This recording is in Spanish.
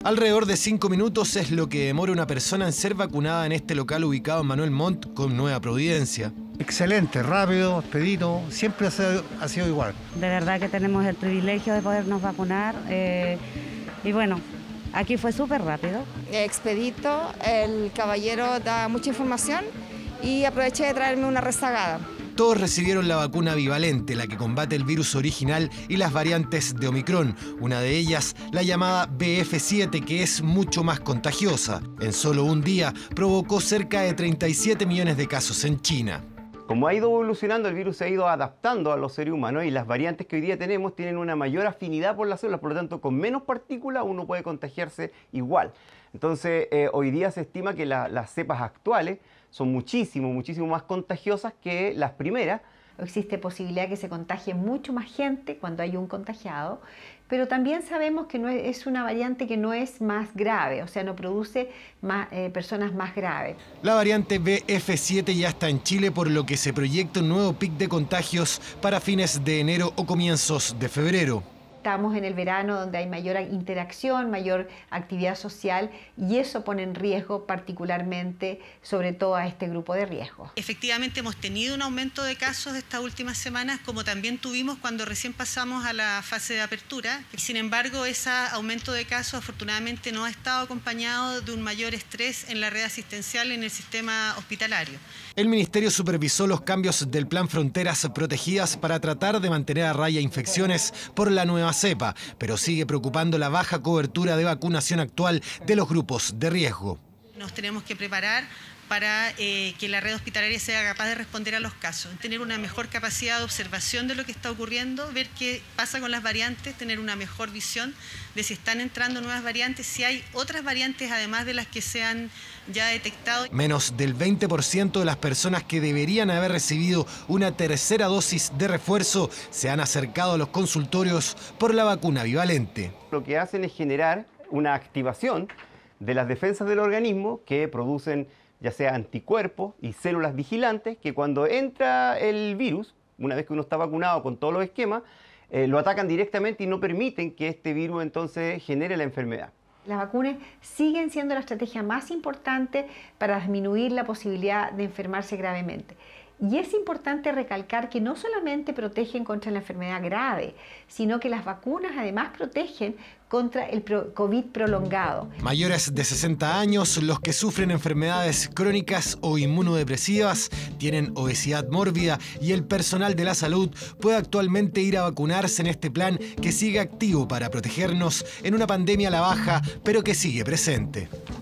Alrededor de 5 minutos es lo que demora una persona en ser vacunada en este local ubicado en Manuel Montt con Nueva Providencia. Excelente, rápido, expedito, siempre ha sido igual. De verdad que tenemos el privilegio de podernos vacunar y bueno, aquí fue súper rápido. Expedito, el caballero da mucha información y aproveché de traerme una rezagada. Todos recibieron la vacuna bivalente, la que combate el virus original y las variantes de Omicron, una de ellas la llamada BF7, que es mucho más contagiosa. En solo un día provocó cerca de 37 millones de casos en China. Como ha ido evolucionando, el virus se ha ido adaptando a los seres humanos y las variantes que hoy día tenemos tienen una mayor afinidad por las células, por lo tanto, con menos partículas uno puede contagiarse igual. Entonces, hoy día se estima que las cepas actuales son muchísimo más contagiosas que las primeras. Existe posibilidad que se contagie mucho más gente cuando hay un contagiado, pero también sabemos que es una variante que no es más grave, o sea, no produce personas más graves. La variante BF7 ya está en Chile, por lo que se proyecta un nuevo pic de contagios para fines de enero o comienzos de febrero. Estamos en el verano donde hay mayor interacción, mayor actividad social y eso pone en riesgo particularmente, sobre todo a este grupo de riesgo. Efectivamente hemos tenido un aumento de casos estas últimas semanas, como también tuvimos cuando recién pasamos a la fase de apertura. Sin embargo, ese aumento de casos afortunadamente no ha estado acompañado de un mayor estrés en la red asistencial en el sistema hospitalario. El Ministerio supervisó los cambios del Plan Fronteras Protegidas para tratar de mantener a raya infecciones por la nueva cepa, pero sigue preocupando la baja cobertura de vacunación actual de los grupos de riesgo. Nos tenemos que preparar para que la red hospitalaria sea capaz de responder a los casos, tener una mejor capacidad de observación de lo que está ocurriendo, ver qué pasa con las variantes, tener una mejor visión de si están entrando nuevas variantes, si hay otras variantes además de las que se han ya detectado. Menos del 20% de las personas que deberían haber recibido una tercera dosis de refuerzo se han acercado a los consultorios por la vacuna bivalente. Lo que hacen es generar una activación de las defensas del organismo que producen ya sea anticuerpos y células vigilantes que cuando entra el virus, una vez que uno está vacunado con todos los esquemas, lo atacan directamente y no permiten que este virus entonces genere la enfermedad. Las vacunas siguen siendo la estrategia más importante para disminuir la posibilidad de enfermarse gravemente. Y es importante recalcar que no solamente protegen contra la enfermedad grave, sino que las vacunas además protegen contra el COVID prolongado. Mayores de 60 años, los que sufren enfermedades crónicas o inmunodepresivas, tienen obesidad mórbida y el personal de la salud puede actualmente ir a vacunarse en este plan que sigue activo para protegernos en una pandemia a la baja, pero que sigue presente.